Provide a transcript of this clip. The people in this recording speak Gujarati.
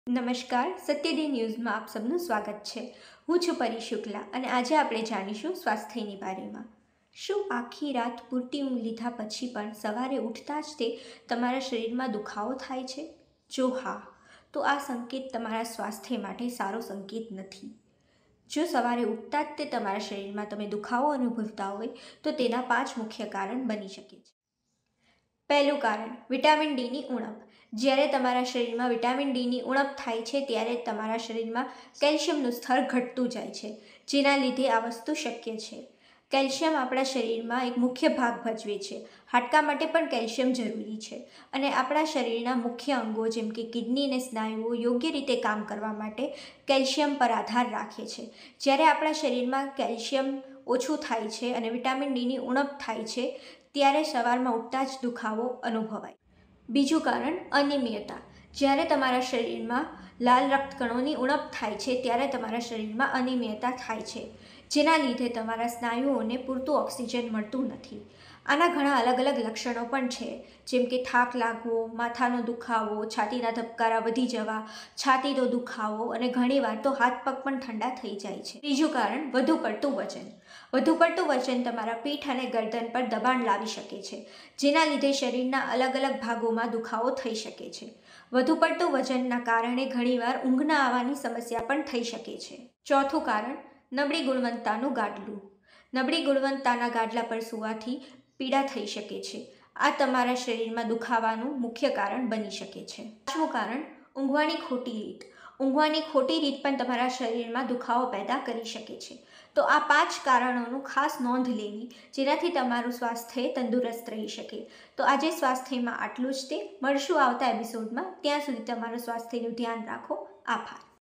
નમસ્કાર, સત્યડે ન્યૂઝમાં આપ સબનું સ્વાગત છે। હું છું પરી શુક્લા અને આજે આપણે જાણીશું સ્વાસ્થ્યની બારેમાં। શું આખી રાત પૂરતી ઊંઘ લીધા પછી પણ સવારે ઉઠતા જ તે તમારા શરીરમાં દુખાવો થાય છે? જો હા, તો આ સંકેત તમારા સ્વાસ્થ્ય માટે સારો સંકેત નથી। જો સવારે ઉઠતા જ તે તમારા શરીરમાં તમે દુખાવો અનુભવતા હોય તો તેના 5 મુખ્ય કારણ બની શકે છે। પહેલું કારણ, વિટામિન ડીની ઉણપ। જ્યારે તમારા શરીરમાં વિટામિન ડીની ઉણપ થાય છે ત્યારે તમારા શરીરમાં કેલ્શિયમનું સ્તર ઘટતું જાય છે, જેના લીધે આ વસ્તુ શક્ય છે। કેલ્શિયમ આપણા શરીરમાં એક મુખ્ય ભાગ ભજવે છે। હાડકાં માટે પણ કેલ્શિયમ જરૂરી છે અને આપણા શરીરના મુખ્ય અંગો જેમ કે કિડની અને સ્નાયુઓ યોગ્ય રીતે કામ કરવા માટે કેલ્શિયમ પર આધાર રાખે છે। જ્યારે આપણા શરીરમાં કેલ્શિયમ ઓછું થાય છે અને વિટામિન ડીની ઉણપ થાય છે ત્યારે સવારમાં ઉઠતા જ દુખાવો અનુભવાય। બીજું કારણ, અનિયમિતતા। જ્યારે તમારા શરીરમાં લાલ રક્તકણોની ઉણપ થાય છે ત્યારે તમારા શરીરમાં અનિયમિતતા થાય છે, જેના લીધે તમારા સ્નાયુઓને પૂરતું ઓક્સિજન મળતું નથી। આના ઘણા અલગ અલગ લક્ષણો પણ છે, જેમ કે થાક લાગવો, માથાનો દુખાવો, છાતીના ધબકારા વધી જવા, છાતીનો દુખાવો અને ઘણીવાર તો હાથ પગ પણ ઠંડા થઈ જાય છે। ત્રીજું કારણ, વધુ પડતું વજન। વધુ પડતું વજન તમારા પીઠ અને ગરદન પર દબાણ લાવી શકે છે, જેના લીધે શરીરના અલગ અલગ ભાગોમાં દુખાવો થઈ શકે છે। વધુ પડતું વજનના કારણે ઘણીવાર ઊંઘ ન આવવાની સમસ્યા પણ થઈ શકે છે। ચોથું કારણ, નબળી ગુણવત્તાનું ગાદલું। નબળી ગુણવત્તાના ગાદલા પર સૂવાથી પીડા થઈ શકે છે। આ તમારા શરીરમાં દુખાવાનું મુખ્ય કારણ બની શકે છે। પાંચમું કારણ, ઊંઘવાની ખોટી રીત। ઊંઘવાની ખોટી રીત પણ તમારા શરીરમાં દુખાવો પેદા કરી શકે છે। તો આ 5 કારણોનું ખાસ નોંધ લેવી, જેનાથી તમારું સ્વાસ્થ્ય તંદુરસ્ત રહી શકે। તો આજે સ્વાસ્થ્યમાં આટલું જ તે। મળશું આવતા એપિસોડમાં। ત્યાં સુધી તમારું સ્વાસ્થ્યનું ધ્યાન રાખો। આભાર।